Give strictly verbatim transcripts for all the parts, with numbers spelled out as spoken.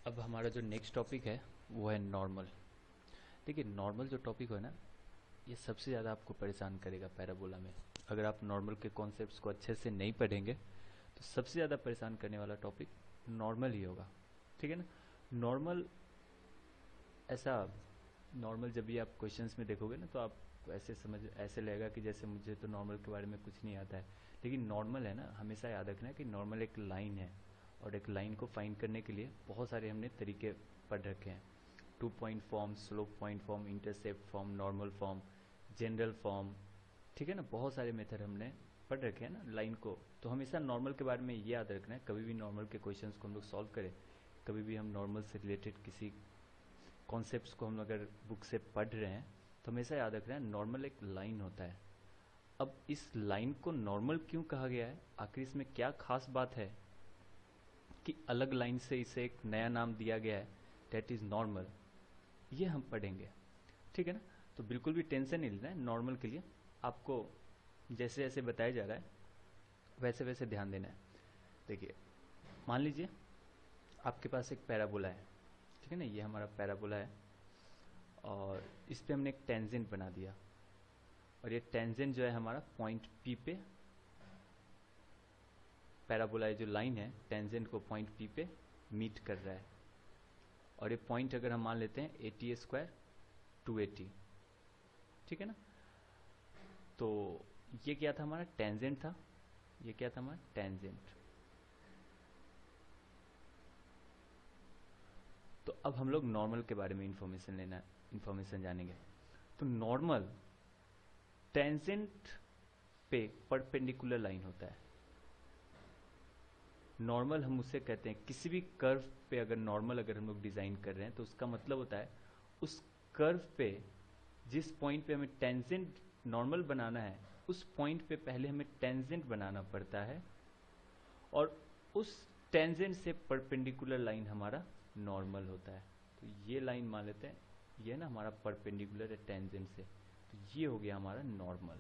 अब हमारा जो नेक्स्ट टॉपिक है वो है नॉर्मल। देखिए, नॉर्मल जो टॉपिक है ना, ये सबसे ज़्यादा आपको परेशान करेगा पैराबोला में। अगर आप नॉर्मल के कॉन्सेप्ट्स को अच्छे से नहीं पढ़ेंगे तो सबसे ज़्यादा परेशान करने वाला टॉपिक नॉर्मल ही होगा। ठीक है ना। नॉर्मल ऐसा नॉर्मल जब भी आप क्वेश्चंस में देखोगे ना, तो आप ऐसे समझ ऐसे लगेगा कि जैसे मुझे तो नॉर्मल के बारे में कुछ नहीं आता है। लेकिन नॉर्मल है ना, हमेशा याद रखना है कि नॉर्मल एक लाइन है, और एक लाइन को फाइंड करने के लिए बहुत सारे हमने तरीके पढ़ रखे हैं। Two point form, slope point form, intercept form, normal form, general form. ठीक है ना, बहुत सारे मेथड हमने पढ़ रखे हैं ना लाइन को। तो हमेशा नॉर्मल के बारे में ये याद रखना है, कभी भी नॉर्मल के क्वेश्चंस को हम लोग सॉल्व करें, कभी भी हम नॉर्मल से रिलेटेड किसी कॉन्सेप्ट्स को हम अगर बुक से पढ़ रहे हैं, तो हमेशा याद रखना है नॉर्मल एक लाइन होता है। अब इस लाइन को नॉर्मल क्यों कहा गया है, आखिर इसमें क्या खास बात है कि अलग लाइन से इसे एक नया नाम दिया गया है, डेट इज नॉर्मल, ये हम पढ़ेंगे। ठीक है ना। तो बिल्कुल भी टेंशन नहीं लेना है नॉर्मल के लिए। आपको जैसे जैसे बताया जा रहा है वैसे वैसे ध्यान देना है। देखिए, मान लीजिए आपके पास एक पैराबोला है। ठीक है ना, ये हमारा पैराबोला है और इस पे हमने एक टेंजेंट बना दिया, और ये टेंजेंट जो है हमारा पॉइंट पी पे, पैराबोला जो लाइन है टेंजेंट को पॉइंट पी पे मीट कर रहा है। और ये पॉइंट अगर हम मान लेते हैं एटी स्क्वायर टू एटी। ठीक है ना। तो ये क्या था, हमारा टेंजेंट था। ये क्या था, हमारा टेंजेंट। तो अब हम लोग नॉर्मल के बारे में इंफॉर्मेशन लेना इंफॉर्मेशन जानेंगे। तो नॉर्मल टेंजेंट पे परपेंडिकुलर लाइन होता है। नॉर्मल हम उसे कहते हैं, किसी भी कर्व पे अगर नॉर्मल अगर हम लोग डिजाइन कर रहे हैं तो उसका मतलब होता है उस कर्व पे जिस पॉइंट पे हमें टेंजेंट नॉर्मल बनाना है, उस पॉइंट पे पहले हमें टेंजेंट बनाना पड़ता है, और उस टेंजेंट से परपेंडिकुलर लाइन हमारा नॉर्मल होता है। तो ये लाइन मान लेते हैं, ये ना हमारा परपेंडिकुलर है टेंजेंट से, तो ये हो गया हमारा नॉर्मल।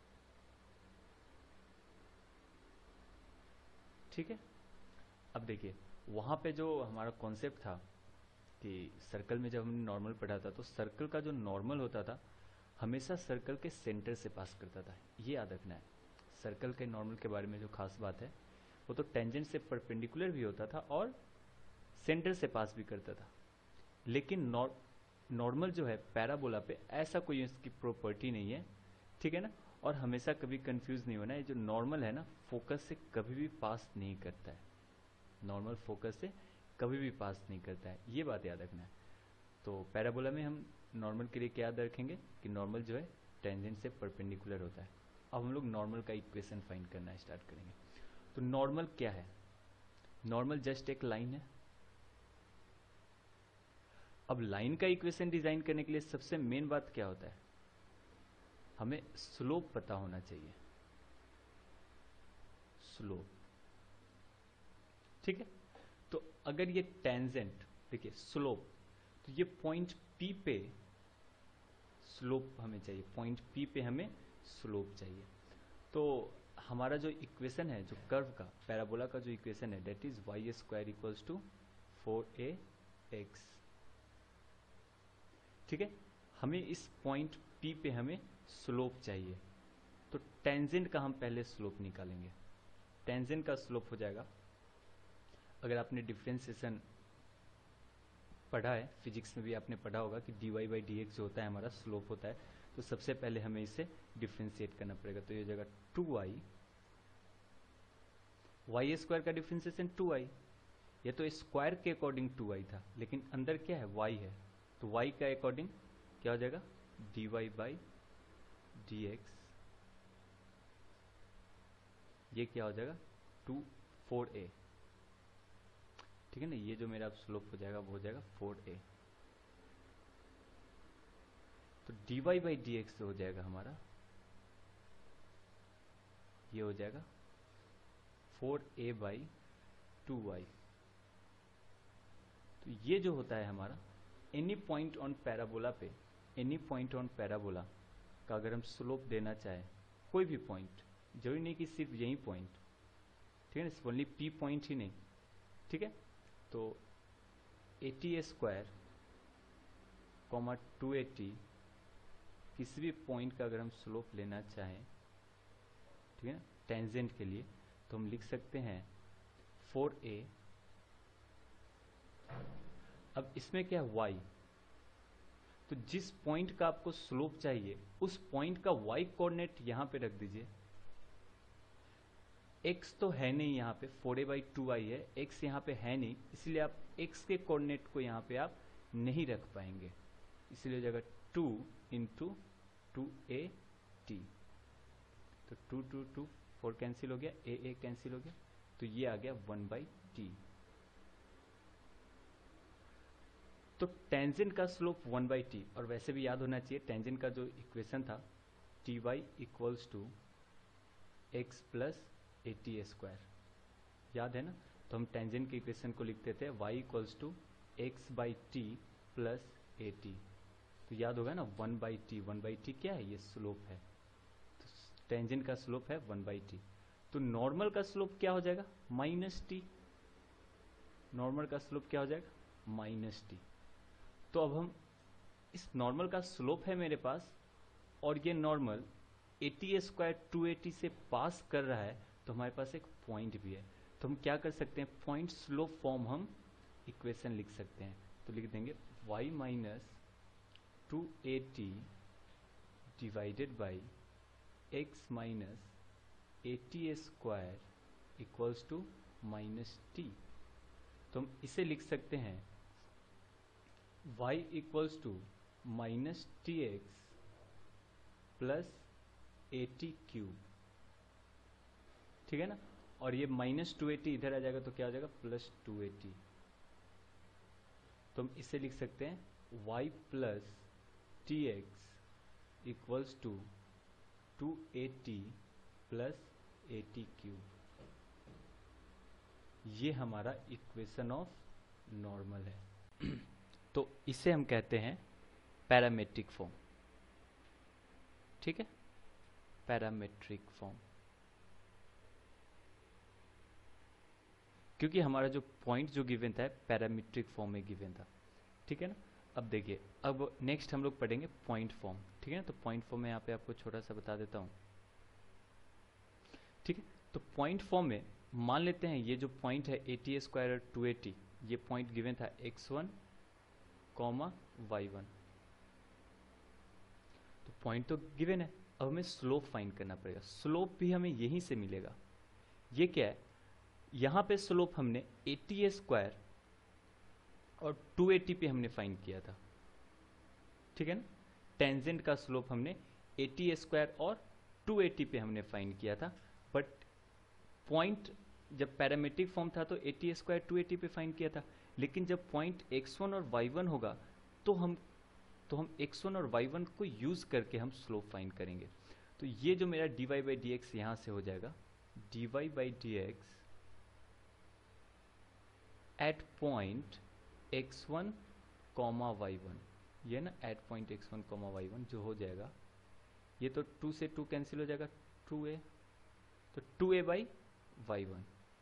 ठीक है। अब देखिए, वहां पे जो हमारा कॉन्सेप्ट था कि सर्कल में जब हमने नॉर्मल पढ़ा था, तो सर्कल का जो नॉर्मल होता था हमेशा सर्कल के सेंटर से पास करता था। ये याद रखना है। सर्कल के नॉर्मल के बारे में जो खास बात है, वो तो टेंजेंट से परपेंडिकुलर भी होता था और सेंटर से पास भी करता था। लेकिन नॉर्मल जो है पैराबोला पे ऐसा कोई इसकी प्रॉपर्टी नहीं है। ठीक है ना। और हमेशा कभी कंफ्यूज नहीं होना है, जो नॉर्मल है ना फोकस से कभी भी पास नहीं करता है। नॉर्मल फोकस से कभी भी पास नहीं करता है, ये बात याद रखना है। तो पैराबोला में हम नॉर्मल के लिए क्या याद रखेंगे कि नॉर्मल जो है टेंजेंट से परपेंडिकुलर होता है। अब हम लोग नॉर्मल का इक्वेशन फाइंड करना स्टार्ट करेंगे। तो नॉर्मल क्या है, नॉर्मल जस्ट एक लाइन है। अब लाइन का इक्वेशन डिजाइन करने के लिए सबसे मेन बात क्या होता है, हमें स्लोप पता होना चाहिए। स्लोप। ठीक है। तो अगर ये टेंजेंट, देखिए स्लोप, तो ये पॉइंट पी पे स्लोप हमें चाहिए, पॉइंट पी पे हमें स्लोप चाहिए। तो हमारा जो इक्वेशन है, जो कर्व का पैराबोला का जो इक्वेशन है, that is y square equals to four a x. ठीक है। हमें इस पॉइंट पी पे हमें स्लोप चाहिए। तो टेंजेंट का हम पहले स्लोप निकालेंगे। टेंजेंट का स्लोप हो जाएगा, अगर आपने डिफ्रेंसिएशन पढ़ा है, फिजिक्स में भी आपने पढ़ा होगा कि d y by d x जो होता है हमारा स्लोप होता है। तो सबसे पहले हमें इसे डिफ्रेंशिएट करना पड़ेगा। तो ये हो जाएगा टू वाई, वाई स्क्वायर का डिफ्रेंसिएशन टू वाई। ये तो स्क्वायर के अकॉर्डिंग टू वाई था, लेकिन अंदर क्या है, वाई है। तो वाई का अकॉर्डिंग क्या हो जाएगा, d y by d x. ये क्या हो जाएगा, टू फोर ए। ठीक है ना। ये जो मेरा स्लोप हो जाएगा वो हो जाएगा फोर ए। तो d y by d x हो जाएगा हमारा, ये हो जाएगा four a by two y. तो ये जो होता है हमारा एनी पॉइंट ऑन पैराबोला पे, एनी पॉइंट ऑन पैराबोला का अगर हम स्लोप देना चाहें, कोई भी पॉइंट, जरूरी नहीं कि सिर्फ यही पॉइंट, ठीक है ना, ओनली पी पॉइंट ही नहीं। ठीक है। तो a t square comma two a t किसी भी पॉइंट का अगर हम स्लोप लेना चाहें, ठीक है ना, टेंजेंट के लिए, तो हम लिख सकते हैं फोर ए। अब इसमें क्या है, y, तो जिस पॉइंट का आपको स्लोप चाहिए उस पॉइंट का y कोऑर्डिनेट यहां पे रख दीजिए। x तो है नहीं यहाँ पे, four a by two y है, x यहाँ पे है नहीं, इसलिए आप x के कोऑर्डिनेट को यहाँ पे आप नहीं रख पाएंगे, इसलिए हो जाएगा two into two a t. तो two two two four cancel हो गया, ए ए कैंसिल हो गया, तो ये आ गया वन बाई टी। तो टेंजेंट का स्लोप वन बाई टी, और वैसे भी याद होना चाहिए टेंजेंट का जो इक्वेशन था t y equals to x plus a t square, याद है ना। तो हम टेंजेंट के इक्वेशन को लिखते थे y equals to x by t plus a t, तो याद होगा ना one by t, one by t क्या है, ये स्लोप है, तो टेंजेंट का स्लोप है वन बाई टी। तो नॉर्मल का स्लोप क्या हो जाएगा, माइनस टी, नॉर्मल का स्लोप क्या हो जाएगा, माइनस टी। तो अब हम इस नॉर्मल का स्लोप है मेरे पास, और ये normal a t square two a t से पास कर रहा है, तो हमारे पास एक पॉइंट भी है, तो हम क्या कर सकते हैं, पॉइंट स्लोप फॉर्म हम इक्वेशन लिख सकते हैं। तो लिख देंगे y minus two a t divided by x minus a t square equals to minus t. तो हम इसे लिख सकते हैं y equals to minus t x plus a t cube, ठीक है ना, और ये माइनस टू एटी इधर आ जाएगा तो क्या हो जाएगा, प्लस टू एटी। तो हम इसे लिख सकते हैं y plus t x equals to two a t plus a t cube. ये हमारा इक्वेशन ऑफ नॉर्मल है। तो इसे हम कहते हैं पैरामेट्रिक फॉर्म, ठीक है, पैरामेट्रिक फॉर्म, क्योंकि हमारा जो पॉइंट जो गिवन था पैरामेट्रिक फॉर्म में गिवन था, ठीक है ना। अब देखिए, अब नेक्स्ट हम लोग पढ़ेंगे पॉइंट फॉर्म, ठीक है ना। तो पॉइंट फॉर्म में यहाँ पे आपको छोटा सा बता देता हूँ, ठीक है। तो पॉइंट फॉर्म में मान लेते हैं ये जो पॉइंट है एटी स्क्वायर और टू एटी, ये पॉइंट गिवन था x one comma y one, तो पॉइंट तो गिवन है, अब हमें स्लोप फाइंड करना पड़ेगा। स्लोप भी हमें यहीं से मिलेगा। ये क्या है, यहाँ पे स्लोप हमने एटी स्क्वायर और टू एटी पे हमने फाइंड किया था, ठीक है ना। टेंजेंट का स्लोप हमने एटी स्क्वायर और टू एटी पे हमने फाइंड किया था, बट पॉइंट जब पैरामेट्रिक फॉर्म था तो एटी स्क्वायर टू एटी पे फाइंड किया था, लेकिन जब पॉइंट एक्स वन और वाई वन होगा तो हम तो हम एक्स वन और वाई वन को यूज करके हम स्लोप फाइंड करेंगे। तो ये जो मेरा d y by d x यहाँ से हो जाएगा d y by d x at point x one comma y one, ये ना at point x one comma y one जो हो जाएगा, ये तो टू से टू कैंसिल हो जाएगा, टू ए, तो two a by y one,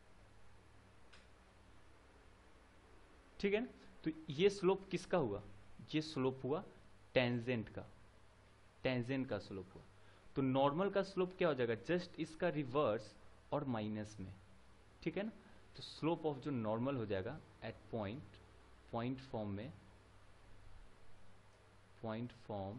ठीक है ना। तो ये स्लोप किसका हुआ, ये स्लोप हुआ टेंजेंट का, टेंजेंट का स्लोप हुआ। तो नॉर्मल का स्लोप क्या हो जाएगा, जस्ट इसका रिवर्स और माइनस में, ठीक है ना। तो स्लोप ऑफ जो नॉर्मल हो जाएगा एट पॉइंट, पॉइंट फॉर्म में, पॉइंट फॉर्म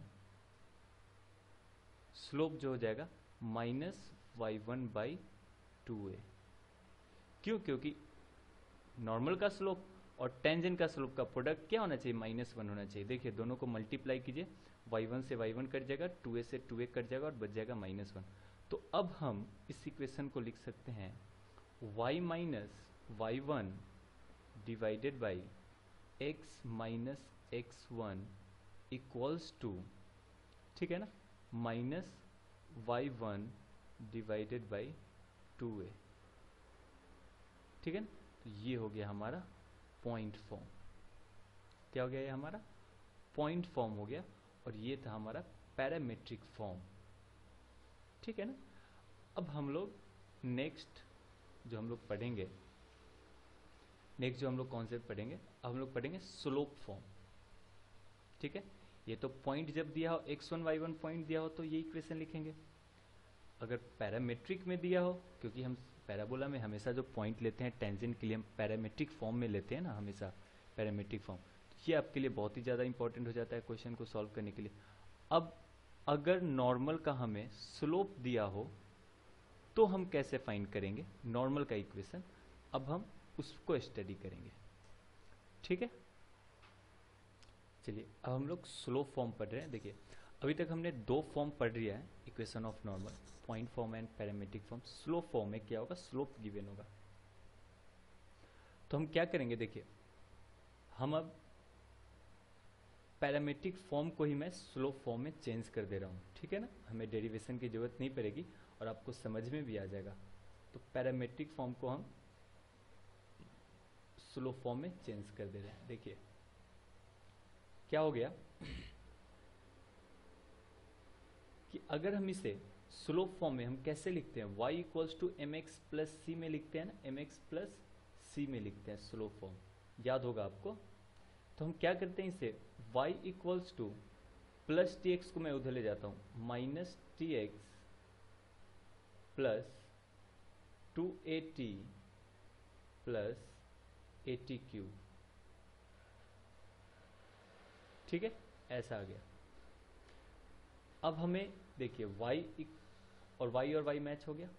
स्लोप जो हो जाएगा minus y one by two a. क्यों, क्योंकि नॉर्मल का स्लोप और टेंजेंट का स्लोप का प्रोडक्ट क्या होना चाहिए, माइनस वन होना चाहिए। देखिए दोनों को मल्टीप्लाई कीजिए, वाई वन से वाई वन कट जाएगा, टू ए से टू ए कट जाएगा और बच जाएगा माइनस वन। तो अब हम इस इक्वेशन को लिख सकते हैं y minus y one divided by x minus x one equals to, ठीक है ना, minus y one divided by two a, ठीक है ना। तो ये हो गया हमारा पॉइंट फॉर्म। क्या हो गया, ये हमारा पॉइंट फॉर्म हो गया, और ये था हमारा पैरामेट्रिक फॉर्म, ठीक है ना। अब हम लोग नेक्स्ट जो हम लोग पढ़ेंगे नेक्स्ट जो हम लोग कॉन्सेप्ट पढ़ेंगे, अब हम लोग पढ़ेंगे स्लोप फॉर्म। ठीक है, ये तो पॉइंट जब दिया हो x one y one point दिया हो तो ये इक्वेशन लिखेंगे। अगर पैरामेट्रिक में दिया हो, क्योंकि हम पैराबोला में हमेशा जो पॉइंट लेते हैं टेंजेंट के लिए हम पैरामेट्रिक फॉर्म में लेते हैं ना, हमेशा पैरामेट्रिक फॉर्म, तो ये आपके लिए बहुत ही ज़्यादा इंपॉर्टेंट हो जाता है क्वेश्चन को सॉल्व करने के लिए। अब अगर नॉर्मल का हमें स्लोप दिया हो तो हम कैसे फाइंड करेंगे नॉर्मल का इक्वेशन, अब हम उसको स्टडी करेंगे। ठीक है, चलिए अब हम लोग स्लोप फॉर्म पढ़ रहे हैं। देखिए अभी तक हमने दो फॉर्म पढ़ लिया है equation of normal, point form and parametric form. Slope form में क्या होगा, स्लोप गिवन होगा। तो हम क्या करेंगे, देखिए हम अब पैरामेट्रिक फॉर्म को ही मैं स्लोप फॉर्म में चेंज कर दे रहा हूँ। ठीक है ना, हमें डेरिवेशन की जरूरत नहीं पड़ेगी और आपको समझ में भी आ जाएगा। तो पैरामेट्रिक फॉर्म को हम स्लोप फॉर्म में चेंज कर दे रहे हैं। देखिए क्या हो गया कि अगर हम इसे स्लोप फॉर्म में हम कैसे लिखते हैं, y equals to m x plus c में लिखते हैं ना, एम एक्स प्लस सी में लिखते हैं स्लोप फॉर्म, याद होगा आपको। तो हम क्या करते हैं, इसे y equals to plus t x को मैं उधर ले जाता हूं, minus t x plus two a t plus a t cube. ठीक है, ऐसा आ गया। अब हमें देखिए y और y और y मैच हो गया।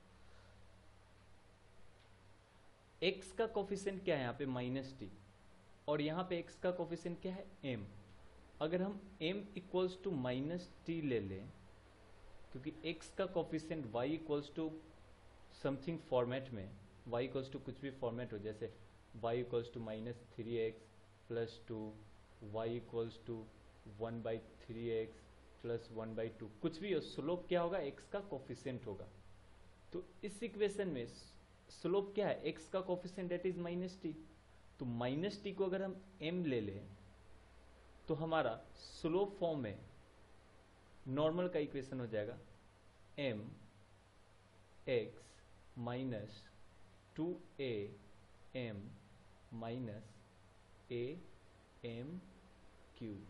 x का कोफिशिएंट क्या है यहाँ पे, माइनस टी, और यहाँ पे x का कोफिशिएंट क्या है, m। अगर हम m equals to minus t ले लें, क्योंकि x का coefficient y equals to something format में, y इक्वल्स टू कुछ भी फॉर्मेट हो, जैसे y equals to minus three x plus two, y equals to one by three x plus one by two, कुछ भी हो, स्लोप क्या होगा, x का कोफिशिएंट होगा। तो इस इक्वेशन में स्लोप क्या है, x का coefficient that is minus t. तो माइनस टी को अगर हम m ले लें तो हमारा स्लोप फॉर्म में नॉर्मल का इक्वेशन हो जाएगा m x minus two a m minus a m cube.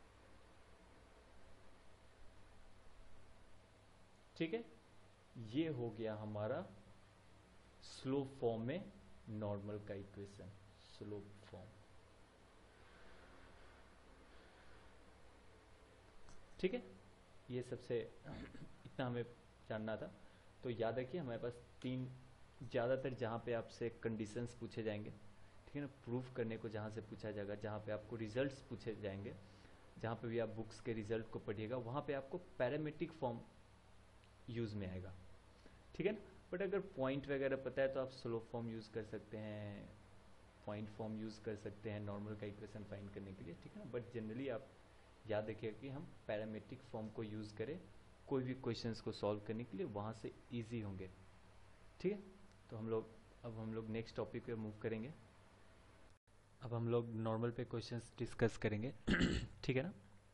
ठीक है, ये हो गया हमारा स्लोप फॉर्म में नॉर्मल का इक्वेशन, स्लोप फॉर्म। ठीक है, ये सबसे इतना हमें जानना था। तो याद रखिए हमारे पास तीन, ज़्यादातर जहाँ पे आपसे कंडीशंस पूछे जाएंगे, ठीक है ना, प्रूफ करने को जहाँ से पूछा जाएगा, जहाँ पे आपको रिजल्ट्स पूछे जाएंगे, जहाँ पे भी आप बुक्स के रिजल्ट को पढ़िएगा वहाँ पे आपको पैरामेट्रिक फॉर्म यूज़ में आएगा। ठीक है ना, बट अगर पॉइंट वगैरह पता है तो आप स्लोप फॉर्म यूज़ कर सकते हैं, पॉइंट फॉर्म यूज़ कर सकते हैं नॉर्मल का इक्वेशन फाइंड करने के लिए। ठीक है ना, बट जनरली आप याद रखिएगा कि हम पैरामेट्रिक फॉर्म को यूज़ करें कोई भी क्वेश्चंस को सॉल्व करने के लिए, वहाँ से ईजी होंगे। ठीक है, तो हम लोग अब हम लोग नेक्स्ट टॉपिक पे मूव करेंगे। अब हम लोग नॉर्मल पे क्वेश्चंस डिस्कस करेंगे। ठीक है ना,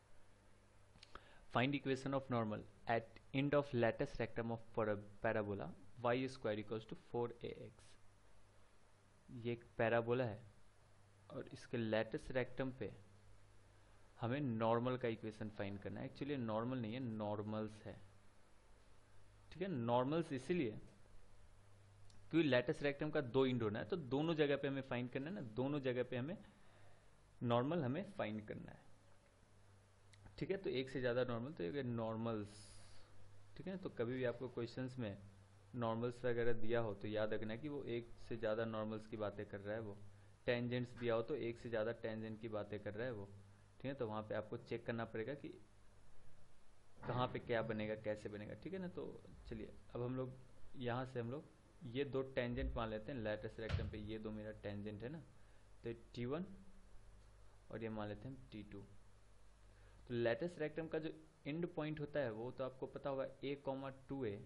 find equation of normal at end of latus rectum of parabola y square equals to four a x. ये एक पैराबोला है और इसके लैटिस रेक्टम पे हमें नॉर्मल का इक्वेशन फाइंड करना है। एक्चुअली नॉर्मल नहीं है, नॉर्मल्स है। ठीक है, नॉर्मल्स इसीलिए क्योंकि लैटिस रेक्टम का दो इंड होना है, तो दोनों जगह पे हमें फाइंड करना है ना, दोनों जगह पे हमें नॉर्मल हमें फाइंड करना है। ठीक है, तो एक से ज़्यादा नॉर्मल, तो ये नॉर्मल्स। ठीक है, तो कभी भी आपको क्वेश्चंस में नॉर्मल्स वगैरह दिया हो तो याद रखना कि वो एक से ज़्यादा नॉर्मल्स की बातें कर रहा है। वो टेंजेंट्स दिया हो तो एक से ज़्यादा टेंजेंट की बातें कर रहा है वो। ठीक है, तो वहाँ पे आपको चेक करना पड़ेगा कि कहाँ पे क्या बनेगा, कैसे बनेगा। ठीक है ना, तो चलिए अब हम लोग यहाँ से हम लोग ये दो टेंजेंट मान लेते हैं लैटिस रेक्टम पे, ये दो मेरा टेंजेंट है ना, तो टी वन और ये मान लेते हैं टी टू। तो लैटिस रेक्टम का जो एंड पॉइंट होता है वो तो आपको पता होगा ए कॉमा टू ए,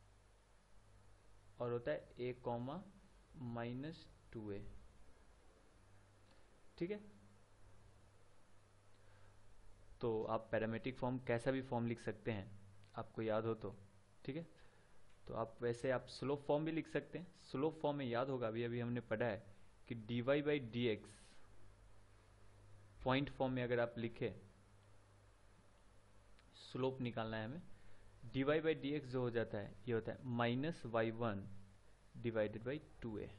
और होता है a comma minus two a. ठीक है, तो आप पैरामेट्रिक फॉर्म कैसा भी फॉर्म लिख सकते हैं आपको याद हो तो। ठीक है, तो आप वैसे आप स्लोप फॉर्म भी लिख सकते हैं। स्लोप फॉर्म में याद होगा अभी अभी हमने पढ़ा है कि d y by d x point form में अगर आप लिखे, स्लोप निकालना है हमें, d y by d x जो हो जाता है ये होता है minus y one divided by two a.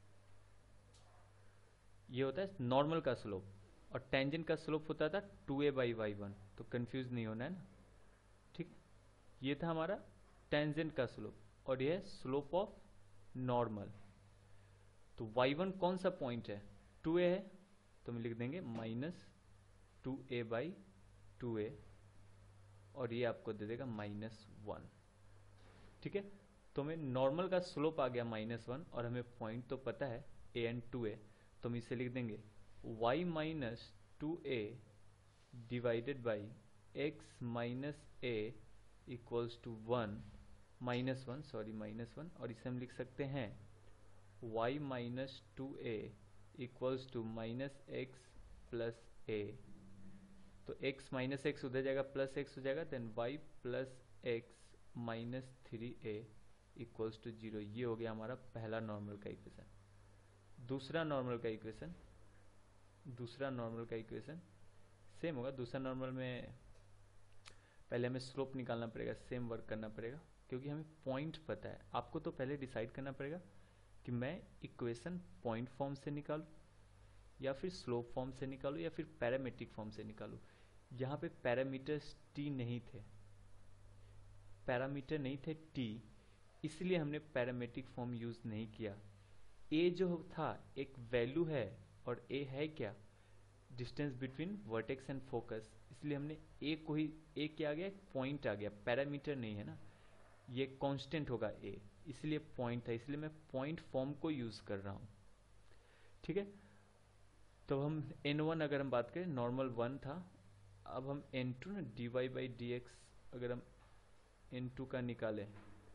ये होता है नॉर्मल का स्लोप, और टेंजेंट का स्लोप होता था two a by y one, तो कंफ्यूज नहीं होना है ना, ठीक। ये था हमारा टेंजेंट का स्लोप, और ये है स्लोप ऑफ नॉर्मल। तो वाई वन कौन सा पॉइंट है, टू ए है, तो हम लिख देंगे minus two a by two a, और ये आपको दे देगा माइनस वन, ठीक है। तो हमें नॉर्मल का स्लोप आ गया माइनस वन, और हमें पॉइंट तो पता है ए एंड टू ए, तो हम इसे लिख देंगे y minus two a divided by x minus a equals to one, minus one sorry minus one, और इसे हम लिख सकते हैं y minus two a equals to minus x plus a. तो x माइनस एक्स उधर जाएगा, प्लस एक्स हो जाएगा, then y plus x minus three a equals to zero. ये हो गया हमारा पहला नॉर्मल का इक्वेशन। दूसरा नॉर्मल का इक्वेशन, दूसरा नॉर्मल का इक्वेशन सेम होगा। दूसरा नॉर्मल में पहले हमें स्लोप निकालना पड़ेगा, सेम वर्क करना पड़ेगा, क्योंकि हमें पॉइंट पता है। आपको तो पहले डिसाइड करना पड़ेगा कि मैं इक्वेशन पॉइंट फॉर्म से निकालूं, या फिर स्लोप फॉर्म से निकालूं, या फिर पैरामीट्रिक फॉर्म से निकालूं। यहाँ पे पैरामीटर्स टी नहीं थे, पैरामीटर नहीं थे टी, इसलिए हमने पैरामीट्रिक फॉर्म यूज नहीं किया। ए जो था एक वैल्यू है, और ए है क्या, distance between vertex and focus, इसलिए हमने ए को ही, ए क्या आ गया, एक पॉइंट आ गया, पैरामीटर नहीं है ना, ये कांस्टेंट होगा ए, इसलिए पॉइंट है, इसलिए मैं पॉइंट फॉर्म को यूज कर रहा हूं, ठीक है। तो हम एन वन अगर हम बात करें, नॉर्मल वन था, अब हम एन टू ना d y by d x अगर हम एन टू का निकालें,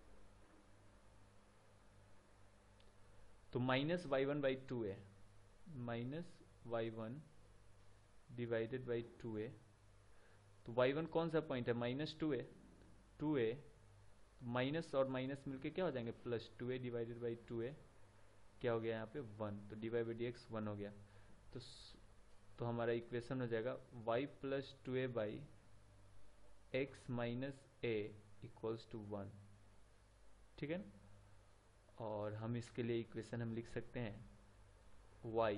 तो minus y one by two a, minus y one divided by two a. तो वाई वन कौन सा पॉइंट है, minus two a, two a minus और माइनस मिलके क्या हो जाएंगे, plus two a divided by two a, क्या हो गया यहाँ पे वन, तो d y by d x one हो गया। तो तो हमारा इक्वेशन हो जाएगा y plus two a by x minus a equals to one, ठीक है ना। और हम इसके लिए इक्वेशन हम लिख सकते हैं y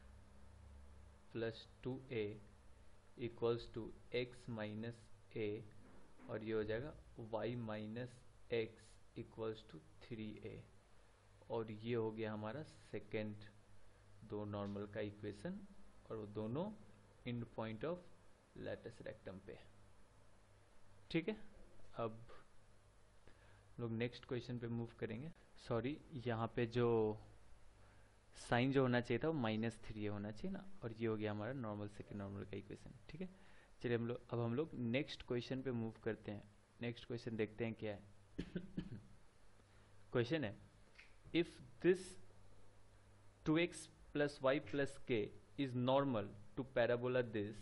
plus two a equals to x minus a, और ये हो जाएगा y minus x equals to three a, और ये हो गया हमारा सेकेंड दो नॉर्मल का इक्वेशन, और वो दोनों end point of latus rectum पे, ठीक है। अब लोग नेक्स्ट क्वेश्चन पे मूव करेंगे। सॉरी, यहाँ पे जो साइन जो होना चाहिए था वो माइनस थ्री होना चाहिए ना, और ये हो गया हमारा नॉर्मल सेकेंड नॉर्मल का इक्वेशन, ठीक है। चलिए हम लोग अब हम लोग नेक्स्ट क्वेश्चन पे मूव करते हैं। नेक्स्ट क्वेश्चन देखते हैं क्या है। क्वेश्चन है, if this two x plus y plus k is normal to parabola this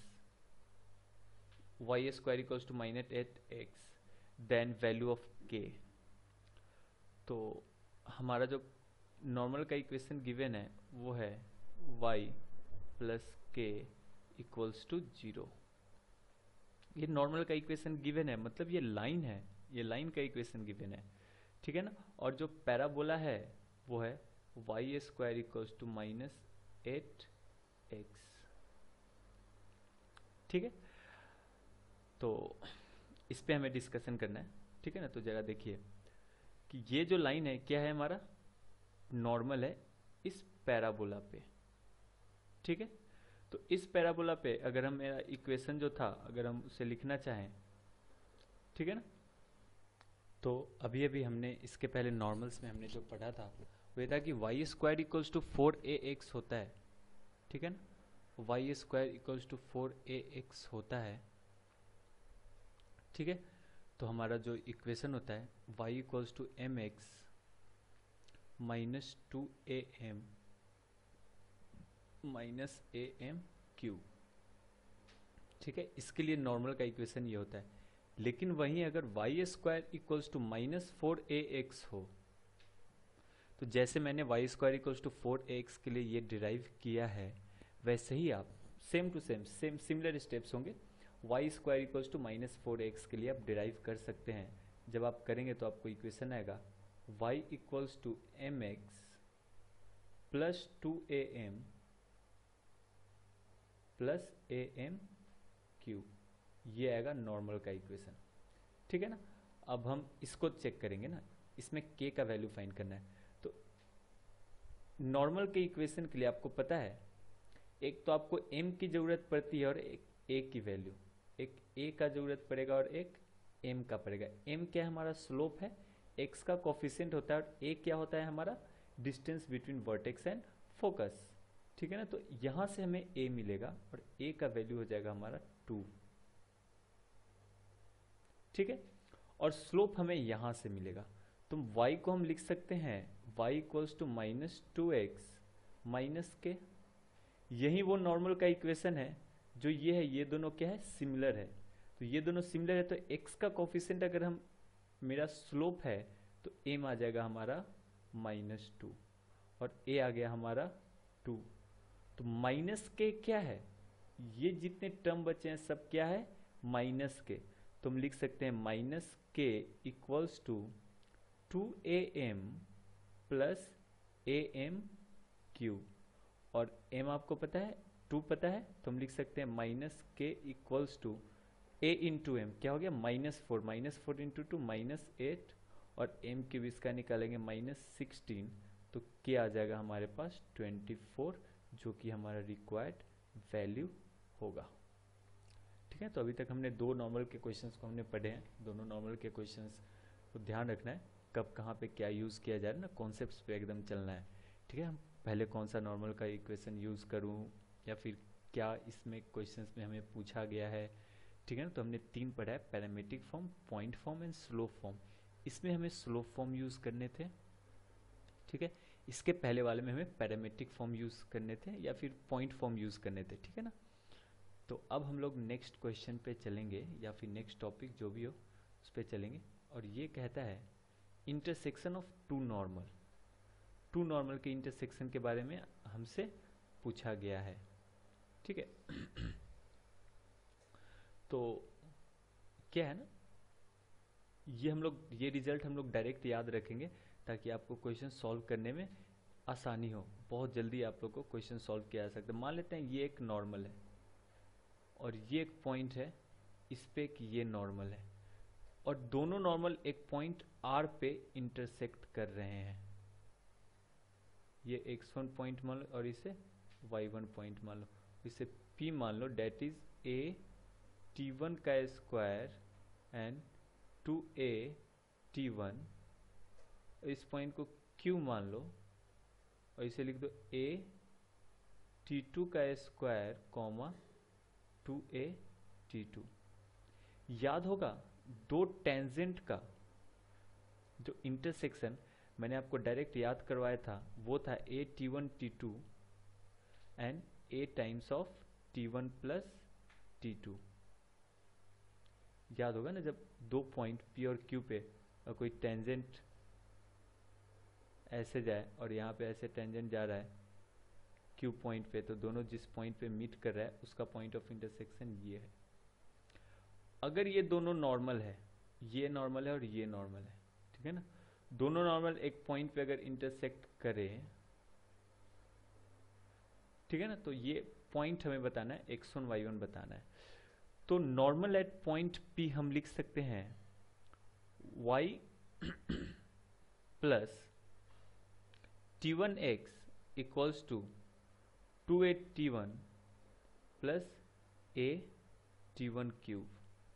y square equals to minus eight x, then value of k। तो हमारा जो नॉर्मल का इक्वेशन गिवन है वो है y plus k equals to zero. ये normal का equation given है, मतलब ये लाइन है, ये लाइन का इक्वेशन गिवन है, ठीक है ना। और जो पैराबोला है वो है y square equals to minus eight x, ठीक है। तो इस पे हमें डिस्कशन करना है, ठीक है ना। तो जरा देखिए कि ये जो लाइन है क्या है, हमारा नॉर्मल है इस पैराबोला पे, ठीक है। तो इस पैराबोला पे अगर हम मेरा इक्वेशन जो था अगर हम उसे लिखना चाहें, ठीक है ना, तो अभी अभी हमने इसके पहले नॉर्मल्स में हमने जो पढ़ा था वो था कि y square equals to four a x होता है, ठीक है ना। Y square equals to four a x होता है, ठीक है। तो हमारा जो इक्वेशन होता है y equals to m x minus two a m minus a m cube, ठीक है। इसके लिए नॉर्मल का इक्वेशन ये होता है। लेकिन वहीं अगर y square equals to minus four a x हो तो जैसे मैंने y square equals to four x के लिए ये डिराइव किया है, वैसे ही आप same to same same similar steps होंगे y square equals to minus four x के लिए आप डिराइव कर सकते हैं। जब आप करेंगे तो आपको इक्वेशन आएगा y equals to m x plus two a m plus a m cube, ये आएगा नॉर्मल का इक्वेशन। ठीक है ना। अब हम इसको चेक करेंगे ना, इसमें k का वैल्यू फाइंड करना है। तो नॉर्मल के इक्वेशन के लिए आपको पता है, एक तो आपको m की जरूरत पड़ती है और एक a की वैल्यू, एक a का जरूरत पड़ेगा और एक m का पड़ेगा। m क्या है, हमारा स्लोप है, x का कोफिशिएंट होता है, और a क्या होता है, हमारा distance between vertex and focus. ठीक है ना। तो यहां से हमें a मिलेगा और a का वैल्यू हो जाएगा हमारा टू। ठीक है। और स्लोप हमें यहां से मिलेगा, तो y को हम लिख सकते हैं y equals to minus two x minus k. यही वो नॉर्मल का इक्वेशन है जो ये है, ये दोनों क्या है, सिमिलर है। तो ये दोनों सिमिलर है, तो x का कोफिशिएंट अगर हम, मेरा स्लोप है, तो m आ जाएगा हमारा माइनस टू और a आ गया हमारा टू। तो माइनस के क्या है, ये जितने टर्म बचे हैं सब क्या है, माइनस के। तो हम लिख सकते हैं minus k equals to two a m plus a m cube, और m आपको पता है, टू पता है, तो हम लिख सकते हैं minus k equals to a into m, क्या हो गया, minus four, minus four into two minus eight, और m क्यूब इसका निकालेंगे माइनस सिक्सटीन, तो क्या आ जाएगा हमारे पास ट्वेंटी फोर, जो कि हमारा रिक्वायर्ड वैल्यू होगा। ठीक है। तो अभी तक हमने दो नॉर्मल के क्वेश्चंस को हमने पढ़े हैं। दोनों नॉर्मल के क्वेश्चंस को ध्यान रखना है, कब कहाँ पे क्या यूज़ किया जा रहा है ना, कॉन्सेप्ट्स पे एकदम चलना है। ठीक है। हम पहले कौन सा नॉर्मल का इक्वेशन यूज़ करूँ, या फिर क्या इसमें क्वेश्चंस में हमें पूछा गया है। ठीक है ना। तो हमने तीन पढ़ा है, parametric form, point form and slope form. इसमें हमें स्लोप फॉर्म यूज़ करने थे। ठीक है। इसके पहले वाले में हमें पैरामीट्रिक फॉर्म यूज़ करने थे या फिर पॉइंट फॉर्म यूज़ करने थे। ठीक है ना। तो अब हम लोग नेक्स्ट क्वेश्चन पे चलेंगे, या फिर नेक्स्ट टॉपिक जो भी हो उस पर चलेंगे। और ये कहता है intersection of two normal. Two normal के इंटरसेक्शन के बारे में हमसे पूछा गया है। ठीक है। तो क्या है ना, ये हम लोग, ये रिजल्ट हम लोग डायरेक्ट याद रखेंगे ताकि आपको क्वेश्चन सॉल्व करने में आसानी हो। बहुत जल्दी आप लोग को क्वेश्चन सॉल्व किया जा सकता है। मान लेते हैं ये एक नॉर्मल है और ये एक पॉइंट है, इस पे कि ये नॉर्मल है, और दोनों नॉर्मल एक पॉइंट R पे इंटरसेक्ट कर रहे हैं। ये एक्स वन पॉइंट मान लो और इसे वाई वन पॉइंट मान लो, इसे P मान लो, that is a t one का square and two a t one. इस पॉइंट को Q मान लो और इसे लिख दो ए टी टू का square comma two a t two. याद होगा दो टेंजेंट का जो इंटरसेक्शन मैंने आपको डायरेक्ट याद करवाया था, वो था a t one t two and a times of t one plus t two. याद होगा ना, जब दो पॉइंट P और Q पे और कोई टेंजेंट ऐसे जाए और यहाँ पे ऐसे टेंजेंट जा रहा है Q पॉइंट पे, तो दोनों जिस पॉइंट पे मीट कर रहा है उसका पॉइंट ऑफ इंटरसेक्शन ये है। अगर ये दोनों नॉर्मल है, ये नॉर्मल है और ये नॉर्मल है, ठीक है ना, दोनों नॉर्मल एक पॉइंट पे अगर इंटरसेक्ट करे, ठीक है ना, तो ये पॉइंट हमें बताना है, एक्स वन वाई वन बताना है। तो नॉर्मल एट पॉइंट P हम लिख सकते हैं y plus t one x equals to two a t one plus a t one cube,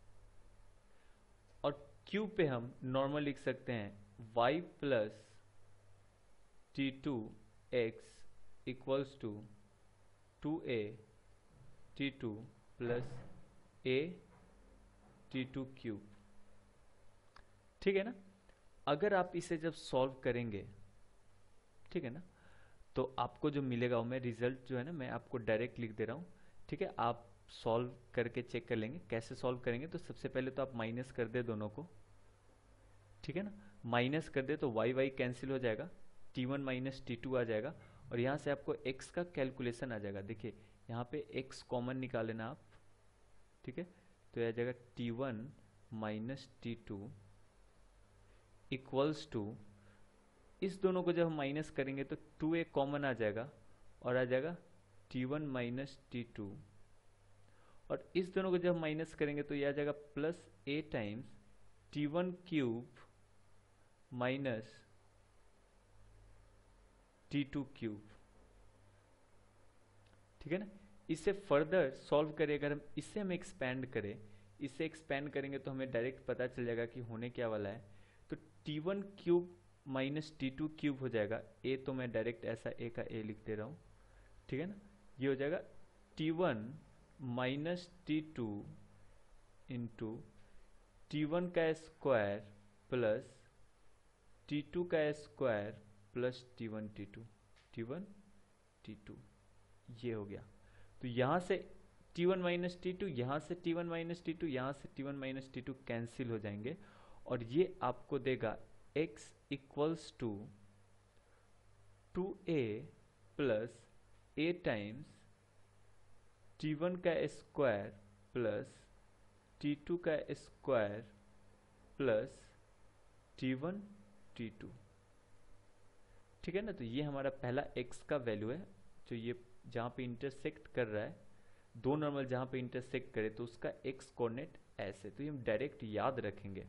और Q पे हम नॉर्मल लिख सकते हैं y plus t two x equals to two a t two plus a t two cube. ठीक है ना। अगर आप इसे जब सॉल्व करेंगे, ठीक है ना, तो आपको जो मिलेगा वो, मैं रिजल्ट जो है ना मैं आपको डायरेक्ट लिख दे रहा हूँ। ठीक है। आप सॉल्व करके चेक कर लेंगे कैसे सॉल्व करेंगे। तो सबसे पहले तो आप माइनस कर दे दोनों को, ठीक है ना, माइनस कर दे तो वाई वाई कैंसिल हो जाएगा, t one minus t two आ जाएगा, और यहाँ से आपको x का कैलकुलेशन आ जाएगा। देखिए यहाँ पे x कॉमन निकाल लेना आप, ठीक है, तो यह आ जाएगा t one minus t two equals to, इस दोनों को जब हम माइनस करेंगे तो टू ए कॉमन आ जाएगा और आ जाएगा t one minus t two, और इस दोनों को जब माइनस करेंगे तो यह आ जाएगा plus a times t one cube minus t two cube, ठीक है ना। इससे फर्दर सॉल्व करें, अगर हम इससे हम एक्सपैंड करें, इससे एक्सपैंड करेंगे तो हमें डायरेक्ट पता चल जाएगा कि होने क्या वाला है। तो t one cube minus t two cube हो जाएगा, ए तो मैं डायरेक्ट ऐसा ए का ए लिख दे रहा हूँ, ठीक है ना। ये हो जाएगा t one minus t two into t one का स्क्वायर प्लस टी टू का square plus t one t two, t one t two, ये हो गया। तो यहाँ से t one minus t two, यहाँ से t one minus t two, यहाँ से t one minus t two cancel हो जाएंगे, और ये आपको देगा x equals to two a plus a times t one का स्क्वायर प्लस टी टू का square plus t one t two, ठीक है ना। तो ये हमारा पहला x का वैल्यू है, जो ये जहाँ पे इंटरसेक्ट कर रहा है, दो नॉर्मल जहाँ पे इंटरसेक्ट करे तो उसका x कोऑर्डिनेट ऐसे, तो ये हम डायरेक्ट याद रखेंगे।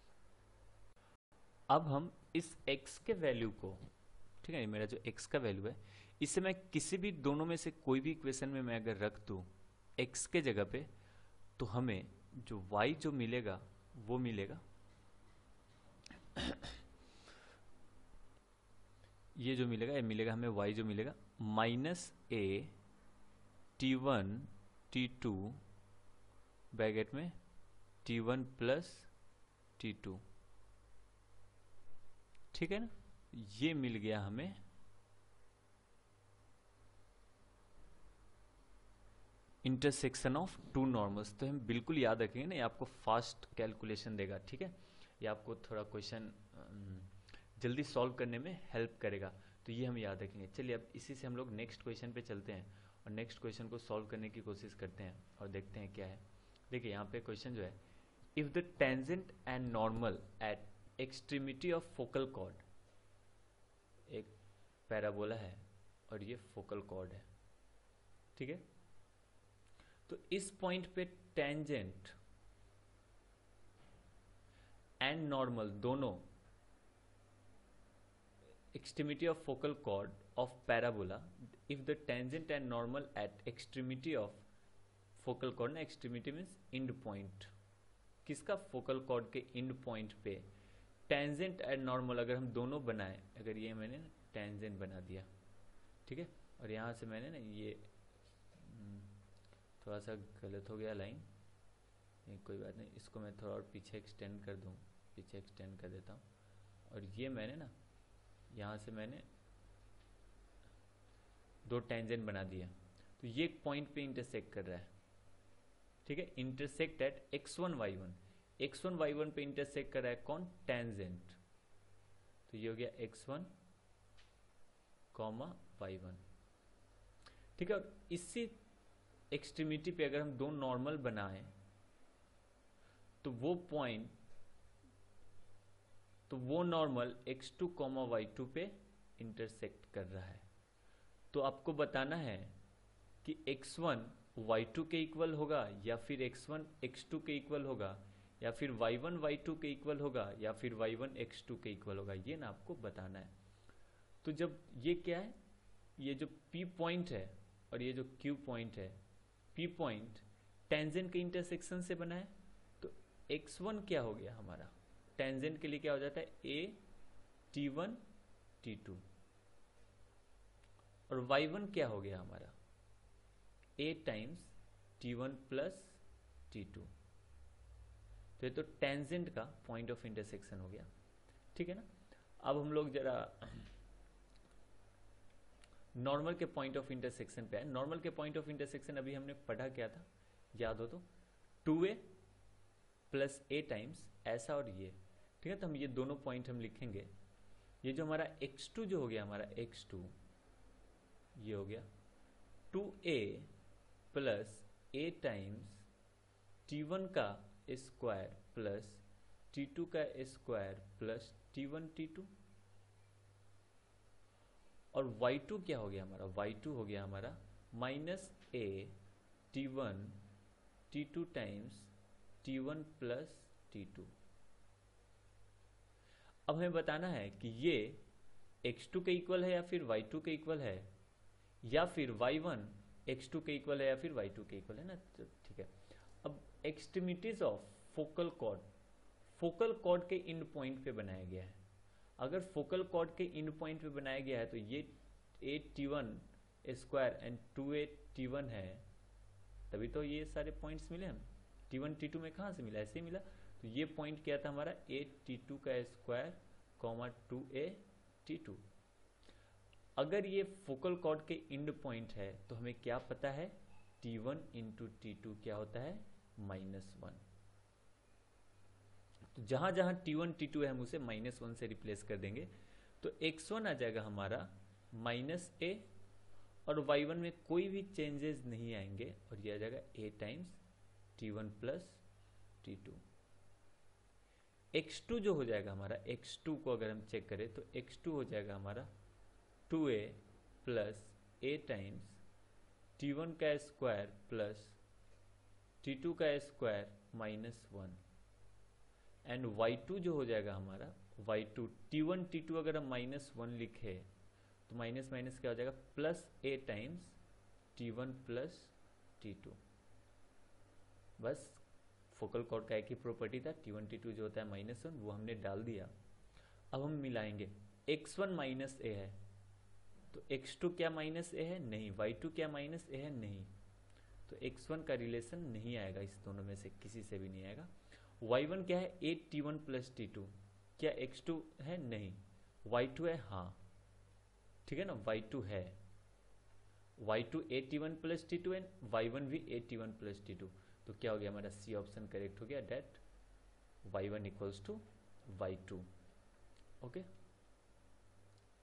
अब हम इस x के वैल्यू को, ठीक है, मेरा जो x का वैल्यू है, इसे मैं किसी भी दोनों में से कोई भी इक्वेशन में मैं अगर रख दूँ x के जगह पे, तो हमें जो y जो मिलेगा वो मिलेगा ये जो मिलेगा, ये मिलेगा हमें y जो मिलेगा minus a t one t two bracket में t one plus t two, ठीक है ना। ये मिल गया हमें इंटरसेक्शन ऑफ टू नॉर्मल्स। तो हम बिल्कुल याद रखेंगे ना, ये आपको फास्ट कैलकुलेशन देगा, ठीक है, ये आपको थोड़ा क्वेश्चन जल्दी सॉल्व करने में हेल्प करेगा, तो ये हम याद रखेंगे। चलिए अब इसी से हम लोग नेक्स्ट क्वेश्चन पे चलते हैं और नेक्स्ट क्वेश्चन को सॉल्व करने की कोशिश करते हैं और देखते हैं क्या है। देखिए यहाँ पे क्वेश्चन जो है, if the tangent and normal at extremity of focal chord, एक पैराबोला है और ये फोकल कॉर्ड है, ठीक है। तो इस पॉइंट पे टेंजेंट एंड नॉर्मल दोनों extremity of focal chord of parabola, if the tangent and normal at extremity of focal chord, ना extremity means end point, किसका focal chord के end point पे tangent and normal अगर हम दोनों बनाएं, अगर ये मैंने tangent बना दिया, ठीक है, और यहाँ से मैंने ना ये थोड़ा सा गलत हो गया लाइन, नहीं कोई बात नहीं, इसको मैं थोड़ा और पीछे एक्सटेंड कर दूँ, पीछे एक्सटेंड कर देता हूँ, और ये मैंने ना यहाँ से मैंने दो टेंजेंट बना दिया, तो ये एक पॉइंट पे इंटरसेक्ट कर रहा है, ठीक है, intersect at x one y one, x one y one पे इंटरसेक्ट कर रहा है कौन, टेंजेंट, तो ये हो गया x one comma y one, ठीक है। और इसी एक्सट्रीमिटी पे अगर हम दो नॉर्मल बनाएं तो वो पॉइंट, तो वो normal x two comma y two पे इंटरसेक्ट कर रहा है। तो आपको बताना है कि एक्स वन वाई टू के इक्वल होगा या फिर एक्स वन एक्स टू के इक्वल होगा, या फिर वाई वन वाई टू के इक्वल होगा, या फिर वाई वन एक्स टू के इक्वल होगा, ये ना आपको बताना है। तो जब ये क्या है, ये जो P पॉइंट है और ये जो Q पॉइंट है, P पॉइंट टेंजेंट के इंटरसेक्शन से बना है, तो एक्स वन क्या हो गया हमारा, टेंजेंट के लिए क्या हो जाता है, a t one t two, और वाई वन क्या हो गया हमारा, a times t one plus t two. तो ये तो टेंजेंट का पॉइंट ऑफ इंटरसेक्शन हो गया, ठीक है ना। अब हम लोग जरा नॉर्मल के पॉइंट ऑफ इंटरसेक्शन पे आए। नॉर्मल के पॉइंट ऑफ इंटरसेक्शन अभी हमने पढ़ा क्या था, याद हो तो, two a plus a times ऐसा और ये, ठीक है। तो हम ये दोनों पॉइंट हम लिखेंगे ये जो हमारा एक्स टू जो हो गया हमारा एक्स टू, ये हो गया two a plus a times t one का स्क्वायर प्लस टी टू का square plus t one t two. और वाई टू क्या हो गया हमारा, वाई टू हो गया हमारा minus a t one t two times t one plus t two. अब हमें बताना है कि ये एक्स टू के इक्वल है या फिर वाई टू के इक्वल है, या फिर वाई वन एक्स टू के इक्वल है या फिर वाई टू के इक्वल है ना। तो ठीक है, अब extremities of focal chord, focal chord के इंड पॉइंट पे बनाया गया है। अगर फोकल कॉर्ड के इंड पॉइंट पे बनाया गया है तो ये a t one square and two a t one है, तभी तो ये सारे पॉइंट्स मिले हम। टी वन टी टू में कहाँ से मिला, ऐसे ही मिला। तो ये पॉइंट क्या था हमारा ए टी टू का square comma two a t two. अगर ये फोकल कॉर्ड के इंड पॉइंट है तो हमें क्या पता है, t one into t two क्या होता है, माइनस वन। तो जहां जहां टी वन टी टू है हम उसे माइनस वन से रिप्लेस कर देंगे। तो एक्स वन आ जाएगा हमारा माइनस ए, और वाई वन में कोई भी चेंजेस नहीं आएंगे, और ये आ जाएगा a times t one plus t two. X two जो हो जाएगा हमारा, एक्स टू को अगर हम चेक करें तो एक्स टू हो जाएगा हमारा two a plus a times t one का स्क्वायर प्लस टी टू का square minus one. And y two जो हो जाएगा हमारा y two, t one t two अगर हम माइनस वन लिखे तो माइनस माइनस क्या हो जाएगा, plus a times t one plus t two. बस फोकल कॉर्ड का एक ही प्रॉपर्टी था, टी वन टी टू जो होता है माइनस वन, वो हमने डाल दिया। अब हम मिलाएंगे, एक्स वन माइनस ए है तो एक्स टू क्या माइनस ए है, नहीं। वाई टू क्या माइनस ए है, नहीं। तो एक्स वन का रिलेशन नहीं आएगा, इस दोनों में से किसी से भी नहीं आएगा। वाई वन क्या है, a t one plus t two, क्या एक्स टू है, नहीं। वाई टू है, हाँ ठीक है ना, वाई टू है। Y two a t one plus t two and y one भी a t one plus t two. तो क्या हो गया हमारा, सी ऑप्शन करेक्ट हो गया, that y one equals to y two. Okay.